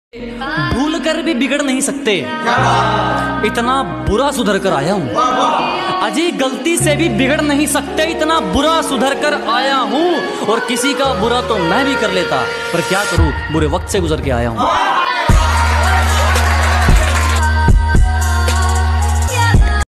भूल कर भी बिगड़ नहीं सकते, इतना बुरा सुधर कर आया हूँ। अजी गलती से भी बिगड़ नहीं सकते, इतना बुरा सुधर कर आया हूँ। और किसी का बुरा तो मैं भी कर लेता, पर क्या करूँ, बुरे वक्त से गुजर के आया हूँ।